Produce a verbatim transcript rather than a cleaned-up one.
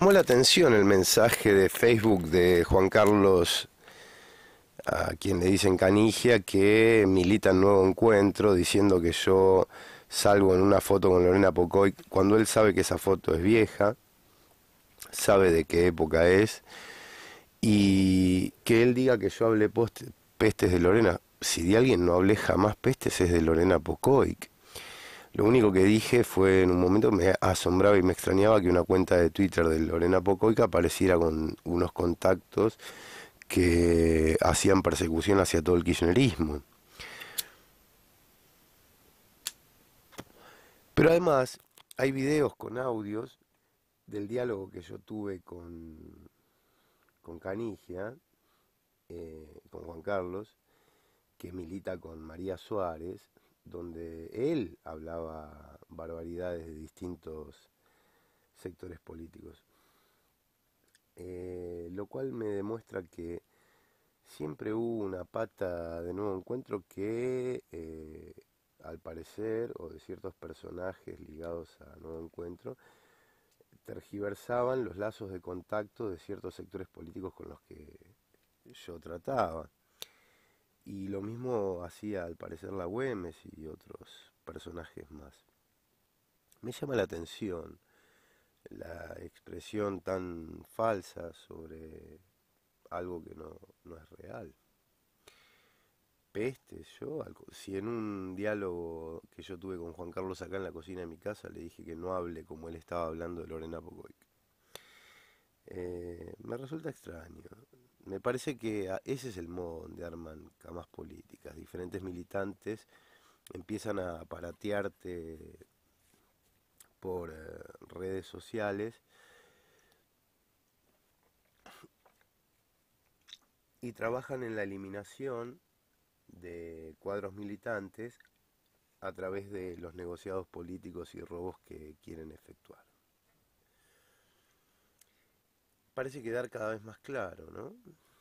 Llamó la atención el mensaje de Facebook de Juan Carlos, a quien le dicen Canigia, que milita en Nuevo Encuentro, diciendo que yo salgo en una foto con Lorena Pocoy, cuando él sabe que esa foto es vieja, sabe de qué época es, y que él diga que yo hablé post- pestes de Lorena. Si de alguien no hablé jamás pestes es de Lorena Pocoy. Lo único que dije fue, en un momento me asombraba y me extrañaba que una cuenta de Twitter de Lorena Pocoica apareciera con unos contactos que hacían persecución hacia todo el kirchnerismo. Pero además hay videos con audios del diálogo que yo tuve con, con Canigia, eh, con Juan Carlos, que milita con María Suárez, donde él hablaba barbaridades de distintos sectores políticos. Eh, lo cual me demuestra que siempre hubo una pata de Nuevo Encuentro que, eh, al parecer, o de ciertos personajes ligados a Nuevo Encuentro, tergiversaban los lazos de contacto de ciertos sectores políticos con los que yo trataba. Y lo mismo hacía al parecer la Güemes y otros personajes más. Me llama la atención la expresión tan falsa sobre algo que no, no es real. Peste, yo, algo- si en un diálogo que yo tuve con Juan Carlos acá en la cocina de mi casa le dije que no hable como él estaba hablando de Lorena Pocoy. Eh, me resulta extraño. Me parece que a- ese es el modo donde arman camas políticas. Diferentes militantes empiezan a aparatearte por eh, redes sociales y trabajan en la eliminación de cuadros militantes a través de los negociados políticos y robos que quieren efectuar. Parece quedar cada vez más claro, ¿no?